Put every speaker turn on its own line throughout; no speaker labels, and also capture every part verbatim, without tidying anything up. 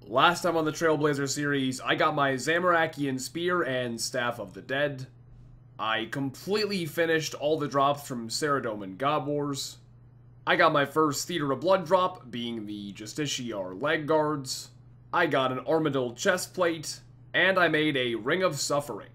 last time on the Trailblazer series, I got my Zamorakian Spear and Staff of the Dead. I completely finished all the drops from Ceradome and God Wars. I got my first Theater of Blood drop, being the Justiciar Leg Guards. I got an Armadillo chestplate, and I made a Ring of Suffering.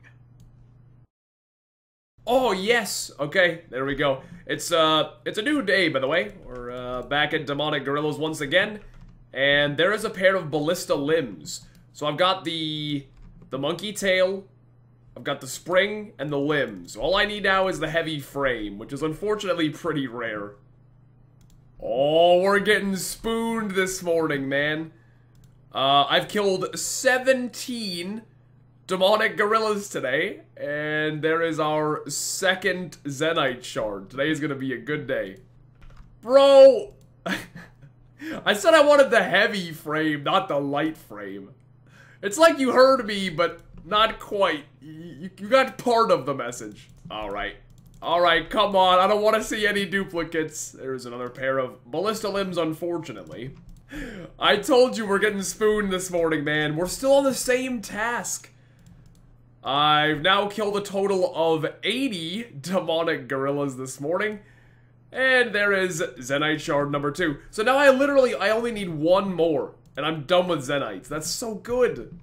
Oh yes! Okay, there we go. It's uh, it's a new day, by the way. We're uh, back at Demonic Gorillas once again, and there is a pair of Ballista limbs. So I've got the the monkey tail, I've got the spring, and the limbs. All I need now is the heavy frame, which is unfortunately pretty rare. Oh, we're getting spooned this morning, man. Uh, I've killed seventeen Demonic Gorillas today, and there is our second Zenyte shard. Today is gonna be a good day. Bro! I said I wanted the heavy frame, not the light frame. It's like you heard me, but not quite. You, you got part of the message. Alright. Alright, come on. I don't want to see any duplicates. There's another pair of Ballista limbs, unfortunately. I told you we're getting spooned this morning, man. We're still on the same task. I've now killed a total of eighty Demonic Gorillas this morning. And there is Zenyte shard number two. So now I literally, I only need one more. And I'm done with Zenytes. That's so good.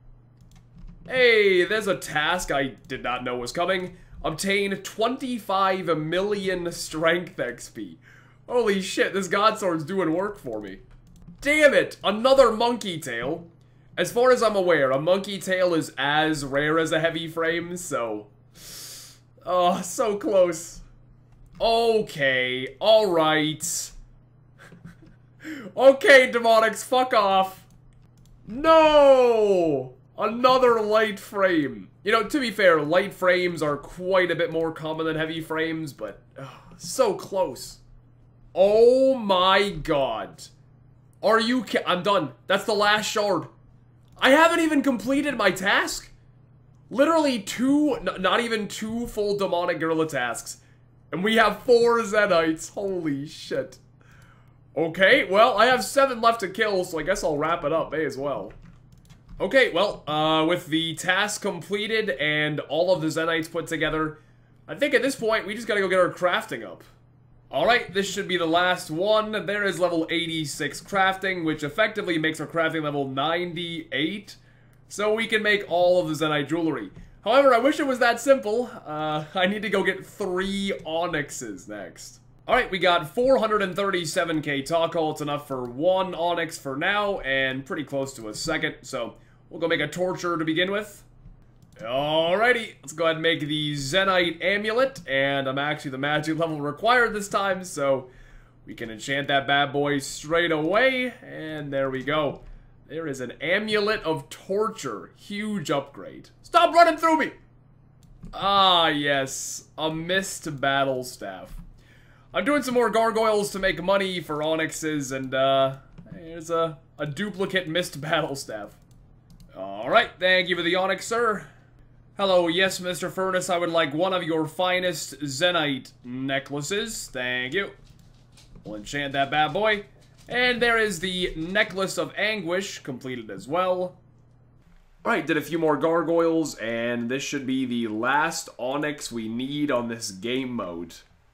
Hey, there's a task I did not know was coming. Obtain twenty-five million strength X P. Holy shit, this God Sword's doing work for me. Damn it, another monkey tail. As far as I'm aware, a monkey tail is as rare as a heavy frame, so... Oh, so close. Okay, alright. Okay, Demonics, fuck off. No! Another light frame. You know, to be fair, light frames are quite a bit more common than heavy frames, but... Oh, so close. Oh my god. Are you ki- I'm done. That's the last shard. I haven't even completed my task. Literally two, not even two full Demonic Gorilla tasks. And we have four Zenytes. Holy shit. Okay, well, I have seven left to kill, so I guess I'll wrap it up, may as well. Okay, well, uh, with the task completed and all of the Zenytes put together, I think at this point, we just gotta go get our crafting up. Alright, this should be the last one. There is level eighty-six crafting, which effectively makes our crafting level ninety-eight. So we can make all of the Zenyte jewelry. However, I wish it was that simple. Uh, I need to go get three onyxes next. Alright, we got four hundred thirty-seven K taco. It's enough for one onyx for now, and pretty close to a second. So, we'll go make a torture to begin with. Alrighty, let's go ahead and make the Zenyte amulet, and I'm actually the magic level required this time, so we can enchant that bad boy straight away, and there we go. There is an amulet of torture. Huge upgrade. Stop running through me! Ah, yes, a mist battle staff. I'm doing some more gargoyles to make money for onyxes, and uh, here's a, a duplicate mist battle staff. Alright, thank you for the onyx, sir. Hello, yes, Mister Furnace, I would like one of your finest Zenyte necklaces. Thank you. We'll enchant that bad boy. And there is the Necklace of Anguish, completed as well. Alright, did a few more gargoyles, and this should be the last onyx we need on this game mode.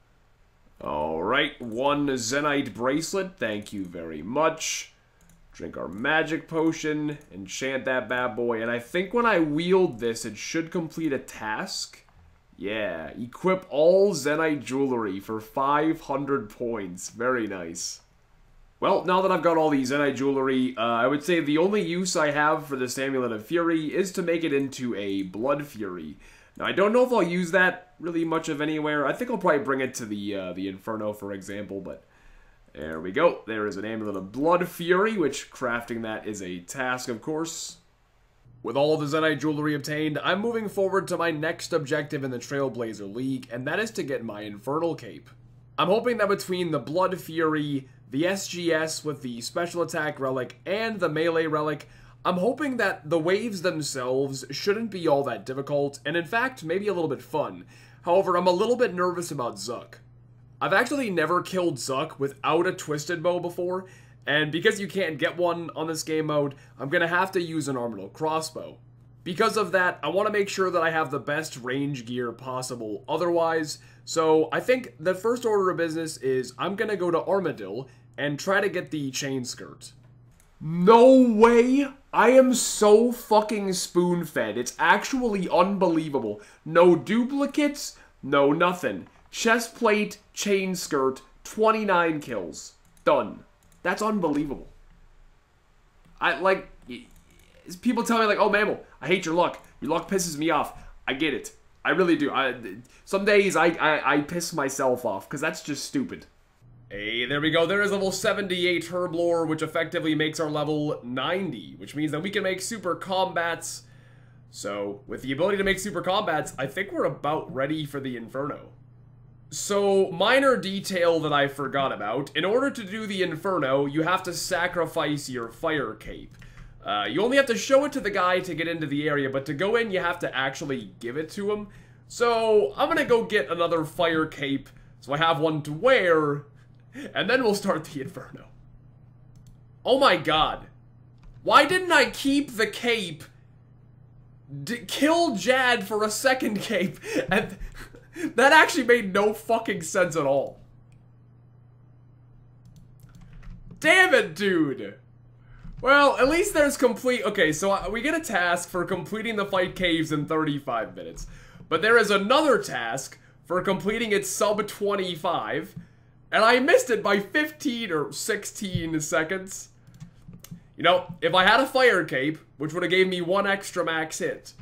Alright, one Zenyte bracelet, thank you very much. Drink our magic potion, enchant that bad boy, and I think when I wield this, it should complete a task. Yeah, equip all Zenyte jewelry for five hundred points. Very nice. Well, now that I've got all the Zenyte jewelry, uh, I would say the only use I have for this Amulet of Fury is to make it into a Blood Fury. Now, I don't know if I'll use that really much of anywhere. I think I'll probably bring it to the, uh, the Inferno, for example, but... There we go. There is an Amulet of Blood Fury, which crafting that is a task, of course. With all of the Zenyte jewelry obtained, I'm moving forward to my next objective in the Trailblazer League, and that is to get my Infernal Cape. I'm hoping that between the Blood Fury, the S G S with the Special Attack Relic, and the Melee Relic, I'm hoping that the waves themselves shouldn't be all that difficult, and in fact, maybe a little bit fun. However, I'm a little bit nervous about Zuck. I've actually never killed Zuck without a Twisted Bow before, And because you can't get one on this game mode, I'm going to have to use an orbital crossbow. Because of that, I want to make sure that I have the best range gear possible otherwise. So I think the first order of business is I'm going to go to Armadillo and try to get the chain skirt. No way! I am so fucking spoon-fed. It's actually unbelievable. No duplicates, no nothing. Chest plate, chain skirt, twenty-nine kills. Done. That's unbelievable. I, like, people tell me, like, oh, Mammal, I hate your luck. Your luck pisses me off. I get it. I really do. I, some days I, I, I piss myself off, because that's just stupid. Hey, there we go. There is level seventy-eight Herblore, which effectively makes our level ninety, which means that we can make super combats. So, with the ability to make super combats, I think we're about ready for the Inferno. So, minor detail that I forgot about. In order to do the Inferno, you have to sacrifice your fire cape. Uh, you only have to show it to the guy to get into the area, but to go in, you have to actually give it to him. So, I'm gonna go get another fire cape, so I have one to wear, and then we'll start the Inferno. Oh my god. Why didn't I keep the cape, D kill Jad for a second cape, and that actually made no fucking sense at all. Damn it, dude. Well, at least there's complete... Okay, so we get a task for completing the fight caves in thirty-five minutes. But there is another task for completing it sub twenty-five. And I missed it by fifteen or sixteen seconds. You know, if I had a fire cape, which would have gave me one extra max hit,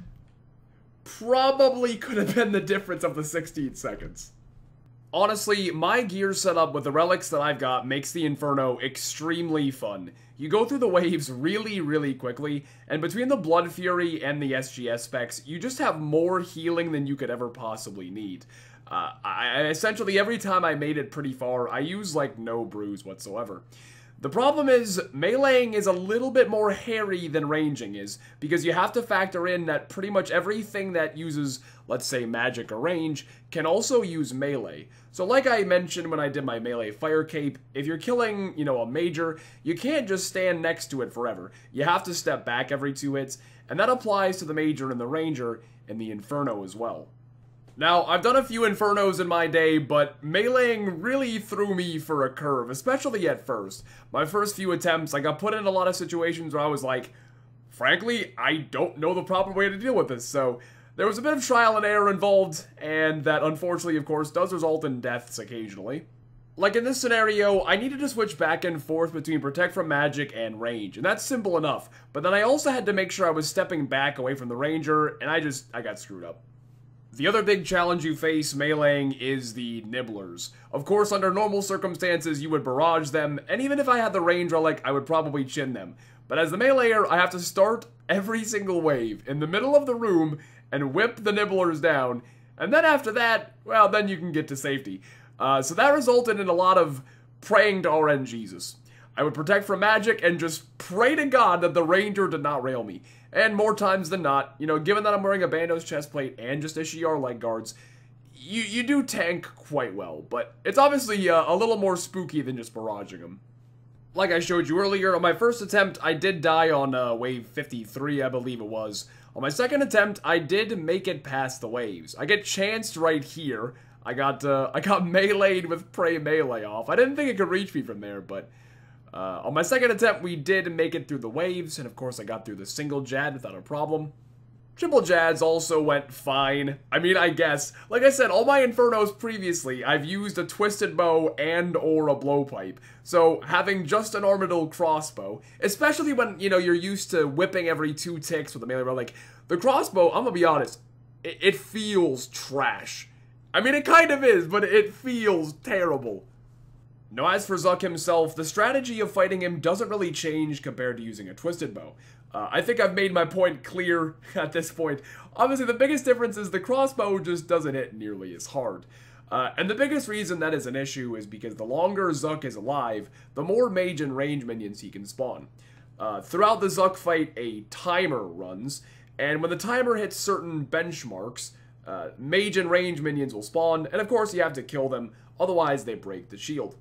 probably could have been the difference of the sixteen seconds. Honestly, my gear setup with the relics that I've got makes the Inferno extremely fun. You go through the waves really, really quickly, and between the Blood Fury and the S G S specs, you just have more healing than you could ever possibly need. Uh, I, essentially, every time I made it pretty far, I use, like, no bruise whatsoever. The problem is, meleeing is a little bit more hairy than ranging is, because you have to factor in that pretty much everything that uses, let's say, magic or range, can also use melee. So like I mentioned when I did my melee fire cape, if you're killing, you know, a major, you can't just stand next to it forever. You have to step back every two hits, and that applies to the major and the ranger, and the Inferno as well. Now, I've done a few Infernos in my day, but meleeing really threw me for a curve, especially at first. My first few attempts, I got put in a lot of situations where I was like, frankly, I don't know the proper way to deal with this, so there was a bit of trial and error involved, and that unfortunately, of course, does result in deaths occasionally. Like in this scenario, I needed to switch back and forth between Protect from Magic and Range, and that's simple enough, but then I also had to make sure I was stepping back away from the Ranger, and I just, I got screwed up. The other big challenge you face meleeing is the nibblers. Of course, under normal circumstances, you would barrage them, and even if I had the range relic, I would probably chin them. But as the meleeer, I have to start every single wave in the middle of the room and whip the nibblers down, and then after that, well, then you can get to safety. Uh, so that resulted in a lot of praying to R N Jesus. I would protect from magic and just pray to God that the ranger did not rail me. And more times than not, you know, given that I'm wearing a Bandos chestplate and just Ishiar leg guards, you, you do tank quite well. But it's obviously uh, a little more spooky than just barraging them. Like I showed you earlier, on my first attempt, I did die on uh, wave fifty-three, I believe it was. On my second attempt, I did make it past the waves. I get chanced right here. I got, uh, I got meleeed with Prey Melee off. I didn't think it could reach me from there, but... Uh, on my second attempt, we did make it through the waves, and of course I got through the single Jad without a problem. Triple Jads also went fine. I mean, I guess. Like I said, all my Infernos previously, I've used a Twisted Bow and or a Blowpipe. So, having just an Orbital Crossbow, especially when, you know, you're used to whipping every two ticks with a melee relic, the crossbow, I'm gonna be honest, it, it feels trash. I mean, it kind of is, but it feels terrible. Now, as for Zuck himself, the strategy of fighting him doesn't really change compared to using a Twisted Bow. Uh, I think I've made my point clear at this point. Obviously, the biggest difference is the crossbow just doesn't hit nearly as hard. Uh, and the biggest reason that is an issue is because the longer Zuck is alive, the more mage and range minions he can spawn. Uh, throughout the Zuck fight, a timer runs, and when the timer hits certain benchmarks, uh, mage and range minions will spawn, and of course you have to kill them, otherwise they break the shield.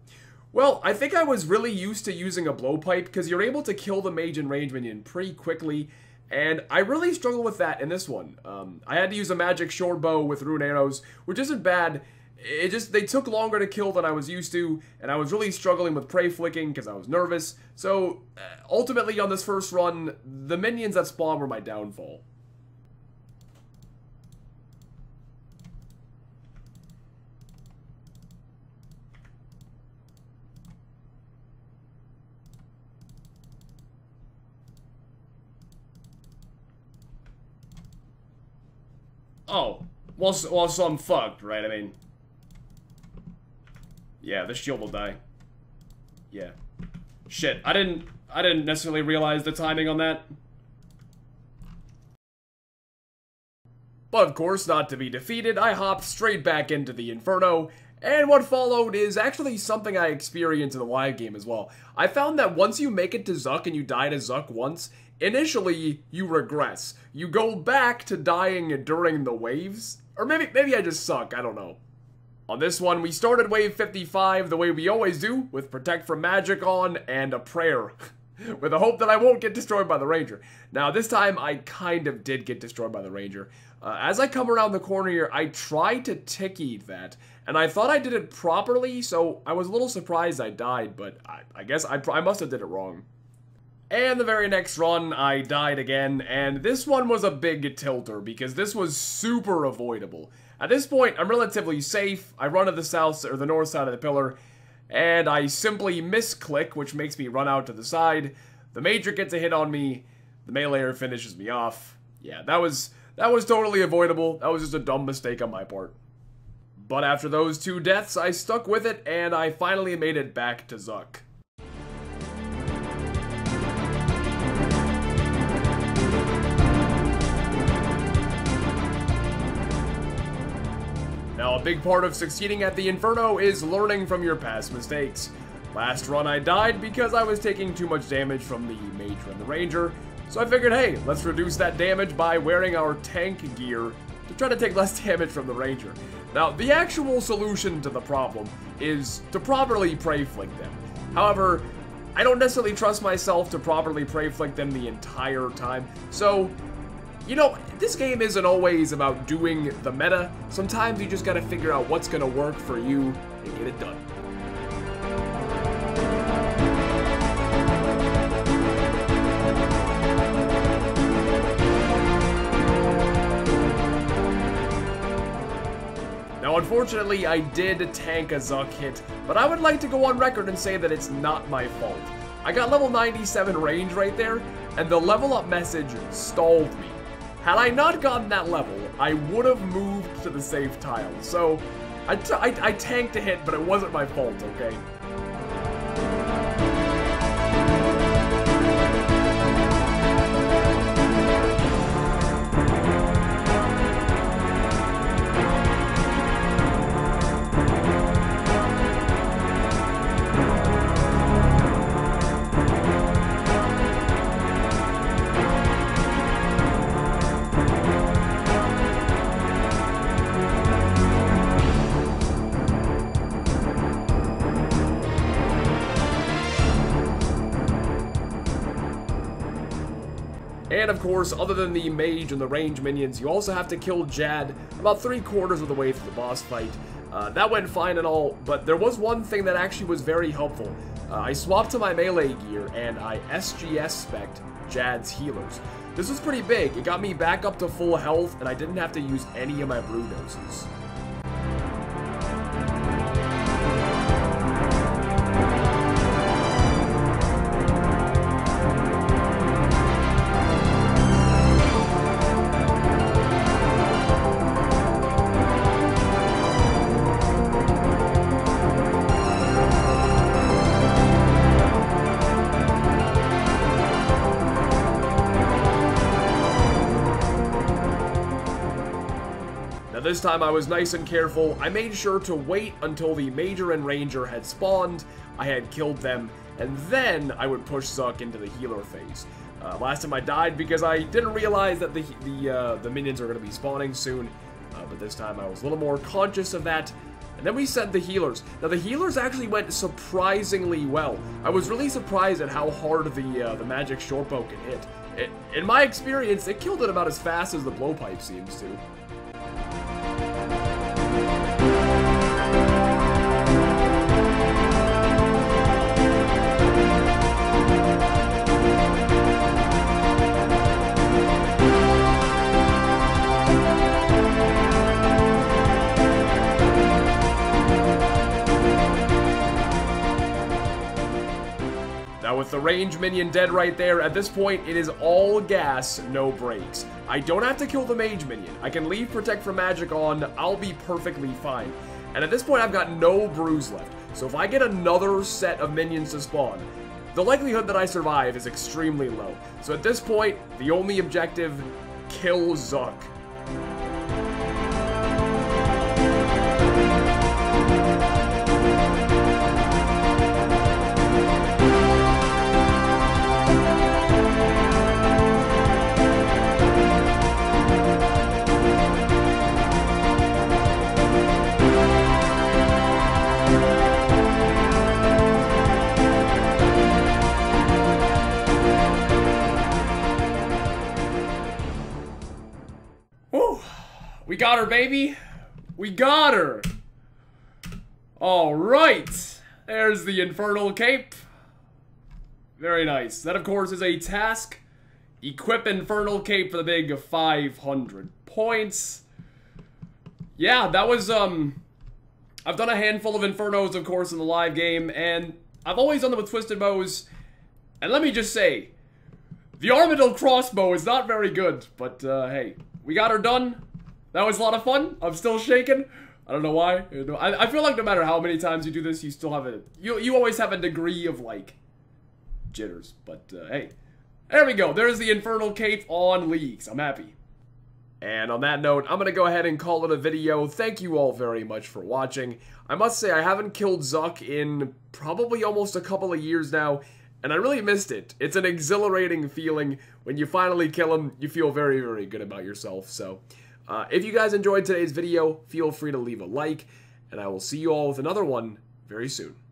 Well, I think I was really used to using a blowpipe because you're able to kill the mage and range minion pretty quickly, and I really struggled with that in this one. Um, I had to use a magic short bow with rune arrows, which isn't bad. It just, they took longer to kill than I was used to, and I was really struggling with prey flicking because I was nervous. So, uh, ultimately on this first run, the minions that spawned were my downfall. Oh, well, so, well, so I'm fucked, right? I mean... Yeah, the shield will die. Yeah. Shit, I didn't... I didn't necessarily realize the timing on that. But of course, not to be defeated, I hopped straight back into the Inferno, and what followed is actually something I experienced in the live game as well. I found that once you make it to Zuck and you die to Zuck once, initially, you regress. You go back to dying during the waves. Or maybe maybe I just suck, I don't know. On this one, we started wave fifty-five the way we always do, with Protect from Magic on and a prayer. With the hope that I won't get destroyed by the Ranger. Now, this time, I kind of did get destroyed by the Ranger. Uh, as I come around the corner here, I tried to tick-eat that, and I thought I did it properly, so I was a little surprised I died, but I, I guess I, I must have did it wrong. And the very next run, I died again, and this one was a big tilter, because this was super avoidable. At this point, I'm relatively safe. I run to the south, or the north side of the pillar, and I simply misclick, which makes me run out to the side. The Major gets a hit on me, the meleeer finishes me off. Yeah, that was, that was totally avoidable. That was just a dumb mistake on my part. But after those two deaths, I stuck with it, and I finally made it back to Zuck. Now, a big part of succeeding at the Inferno is learning from your past mistakes. Last run I died because I was taking too much damage from the Mage and the Ranger, so I figured, hey, let's reduce that damage by wearing our tank gear to try to take less damage from the Ranger. Now, the actual solution to the problem is to properly prey flick them. However, I don't necessarily trust myself to properly prey flick them the entire time, so... You know, this game isn't always about doing the meta. Sometimes you just gotta figure out what's gonna work for you and get it done. Now, unfortunately, I did tank a Zuck hit, but I would like to go on record and say that it's not my fault. I got level ninety-seven range right there, and the level up message stalled me. Had I not gotten that level, I would have moved to the safe tile. So, I, t I, I tanked a hit, but it wasn't my fault, okay? And of course, other than the mage and the range minions, you also have to kill Jad about three quarters of the way through the boss fight. Uh, that went fine and all, but there was one thing that actually was very helpful. Uh, I swapped to my melee gear and I S G S spec'd Jad's healers. This was pretty big. It got me back up to full health and I didn't have to use any of my brew doses. This time I was nice and careful. I made sure to wait until the Major and Ranger had spawned, I had killed them, and then I would push Zuck into the healer phase. Uh, last time I died because I didn't realize that the, the, uh, the minions are going to be spawning soon, uh, but this time I was a little more conscious of that, And then we sent the healers. Now, the healers actually went surprisingly well. I was really surprised at how hard the uh, the magic shortbow can hit. It, in my experience, it killed it about as fast as the blowpipe seems to. Now with the range minion dead right there, at this point it is all gas, no brakes. I don't have to kill the mage minion. I can leave Protect from Magic on, I'll be perfectly fine. And at this point I've got no bruise left. So if I get another set of minions to spawn, the likelihood that I survive is extremely low. So at this point, the only objective, kill Zuck. We got her, baby. We got her. All right. There's the Infernal Cape. Very nice. That, of course, is a task. Equip Infernal Cape for the big five hundred points. Yeah, that was, um... I've done a handful of Infernos, of course, in the live game, and I've always done them with Twisted Bows. And let me just say, the Armadillo crossbow is not very good, but, uh, hey, we got her done. That was a lot of fun. I'm still shaking. I don't know why. I, I feel like no matter how many times you do this, you still have a... You, you always have a degree of, like, jitters. But, uh, hey. There we go. There's the Infernal Cape on Leagues. I'm happy. And on that note, I'm going to go ahead and call it a video. Thank you all very much for watching. I must say, I haven't killed Zuck in probably almost a couple of years now, and I really missed it. It's an exhilarating feeling. When you finally kill him, you feel very, very good about yourself. So... Uh, if you guys enjoyed today's video, feel free to leave a like, and I will see you all with another one very soon.